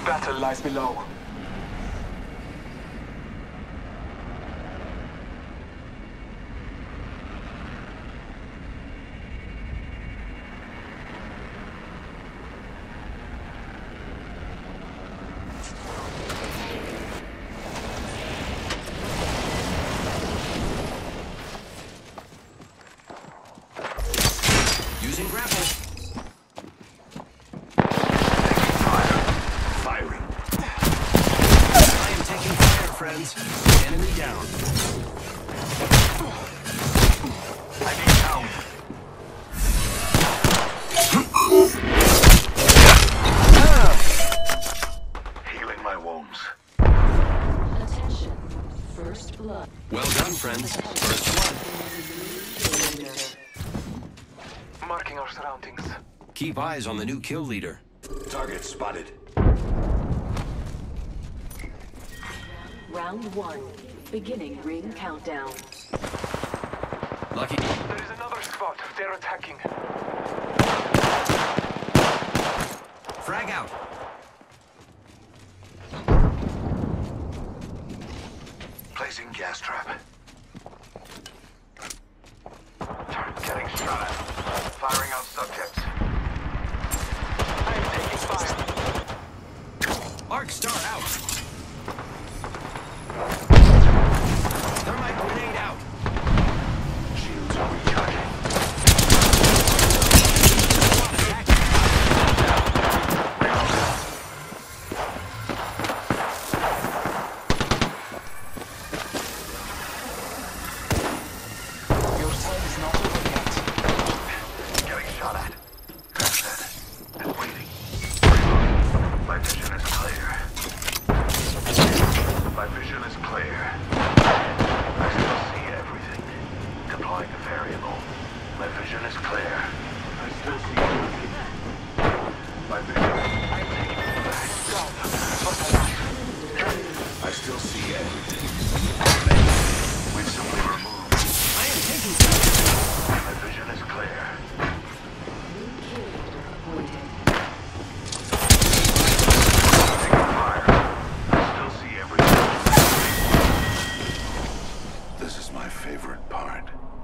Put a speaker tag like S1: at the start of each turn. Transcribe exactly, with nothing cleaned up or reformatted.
S1: Battle lies below.
S2: Using grapple. Firing. I am taking fire, friends. Enemy down. I need help. Healing my wounds.
S3: Attention. First blood.
S2: Well done, friends. First blood.
S1: Marking our surroundings.
S2: Keep eyes on the new kill leader. Target spotted.
S3: Round one. Beginning ring countdown.
S2: Lucky.
S1: There is another squad. They're attacking.
S2: Frag out. Placing gas trap. Getting shot at. Firing on subjects.
S1: I am taking fire.
S2: Arc star out. Thermite grenade out. Shields are recharging.
S1: Your time is not over yet.
S2: Getting shot at. Set. And waiting. My vision is clear. My vision is clear. I still see everything. Deploying the variable. My vision is clear. I still see everything. My vision is
S1: God, what a life.
S2: I still see everything. We've simply removed. I am taking My vision is clear.
S3: New kill leader appointed.
S2: Taking fire. I still see everything. This is my favorite part.